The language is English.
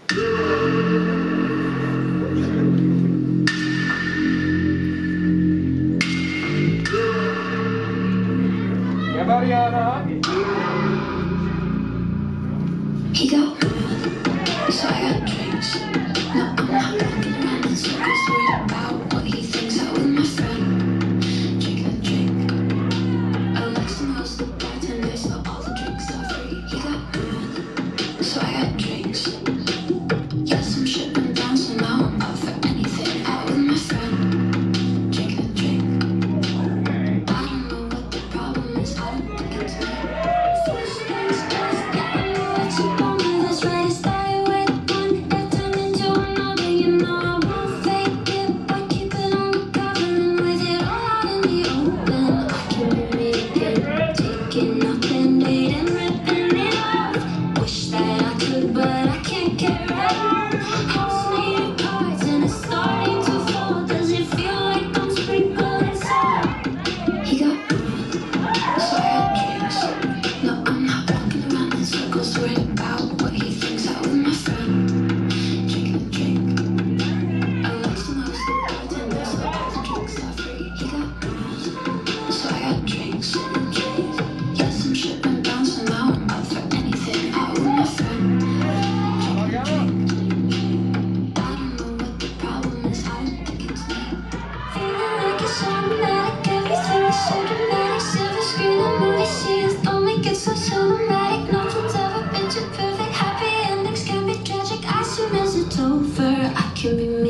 Yeah, Mariana. He got mad, so I got drinks. No, I'm not walking around in circles worried about what he thinks. Out with my friend, drink a drink. Alexa knows the bartender, so all the drinks are free. He got mad, so I got drinks. Yes, I'm shipping down, so now I'm up for anything. Out with my friend, drink a drink. I don't know what the problem is, I don't think it's me. First things first, yeah, I know what you want me this way. Stay with one that turned into another. You know I won't fake it, but keep it undercover. And with it all out in the open, I can be me again. Taking nothing, dating, ripping it off. Wish that I could, but I can't get right on. House made of cards and it's starting to fall. Does it feel like I'm sprinkling salt? He got mad, so I got drinks. No, I'm not walking around in circles worried about what he thinks. Out with my friend, drink a drink. Alexa knows the bartender, so all the drinks are free. He got mad, so I got drinks. Yes, I'm shipping down, so now I'm up for anything. Out with my friend, drink a drink. I don't know what the problem is, I don't think it's me. Feeling like it's automatic, everything is so dramatic. Silver screen and movie scenes don't make it so cinematic. Nothing's ever been too perfect. Happy endings can be tragic. As soon as it's over, I can be me